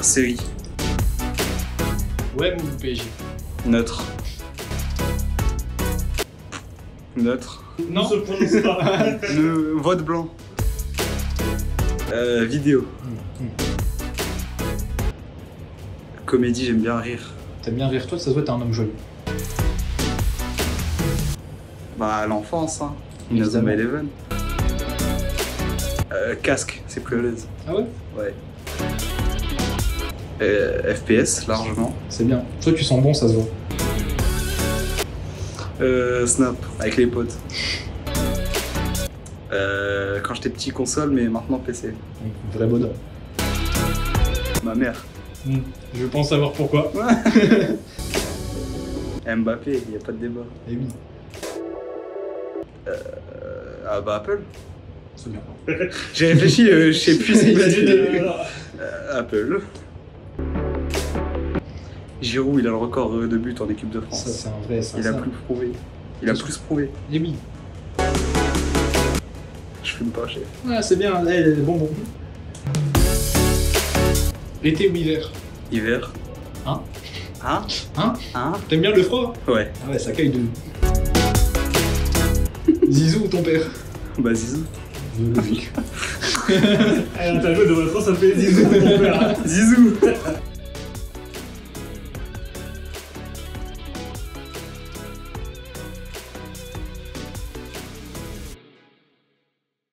Série. OM ou PSG? Neutre. Neutre. Non. On se prononce pas. Vote blanc. Vidéo. Comédie, j'aime bien rire. T'aimes bien rire, toi, ça se voit, t'es un homme joyeux. Bah, à l'enfance, hein. Évidemment. Inazuma Eleven. Casque, c'est plus à l'aise. Ah ouais? Ouais. FPS, largement. C'est bien. Toi, tu sens bon, ça se voit. Snap, avec les potes. Quand j'étais petit, console, mais maintenant PC. Vrai bonheur. Ma mère. Je pense savoir pourquoi. Mbappé, il n'y a pas de débat. Et oui, Ah bah Apple. c'est bien. J'ai réfléchi, je sais plus si Il a dit de... Apple. Giroud, il a le record de buts en équipe de Ça, France. c'est un vrai, ça. Il a plus prouvé. Il a plus prouvé. Et oui. Je fume pas, chef. Ouais, c'est bien. Eh, bon. Été ou hiver? Hiver. Hein? Hein? Hein? Hein? T'aimes bien le froid? Ouais. Ah ouais, ça caille de... Zizou ou ton père? Bah Zizou. Logique. Eh, l'interview de votre ça fait 10 ans mon père. Zizou.